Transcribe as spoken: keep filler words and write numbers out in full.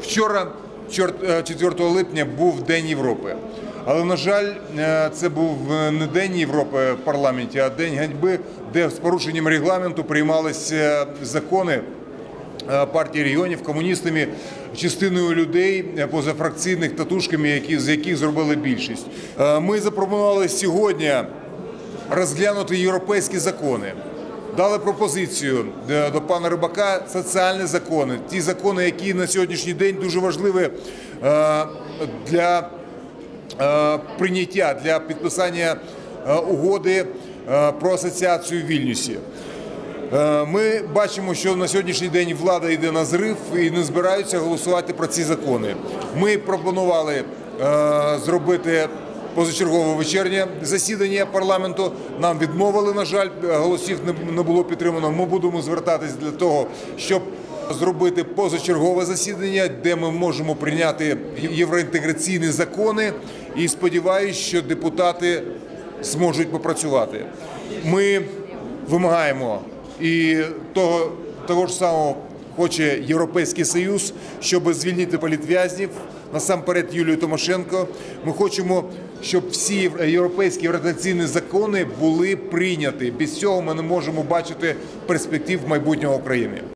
Вчора, четвертого липня, був День Європи. Але, на жаль, це був не День Європи в парламенті, а День ганьби, де з порушенням регламенту приймалися закони партії регіонів комуністами, частиною людей позафракційних татушками, які, з яких зробили більшість. Ми запропонували сьогодні розглянути європейські закони. Дали пропозицію до пана Рибака соціальні закони, ті закони, які на сьогоднішній день дуже важливі для прийняття, для підписання угоди про асоціацію в Вільнюсі. Ми бачимо, що на сьогоднішній день влада йде на зрив і не збираються голосувати про ці закони. Ми пропонували зробити позачергове вечірнє засідання парламенту. Нам відмовили, на жаль, голосів не було підтримано. Ми будемо звертатись для того, щоб зробити позачергове засідання, де ми можемо прийняти євроінтеграційні закони, і сподіваюся, що депутати зможуть попрацювати. Ми вимагаємо, і того, того ж самого хоче Європейський Союз, щоб звільнити політв'язнів, насамперед Юлію Тимошенко. Ми хочемо, щоб всі європейські євроінтеграційні закони були прийняті. Без цього ми не можемо бачити перспектив майбутнього України.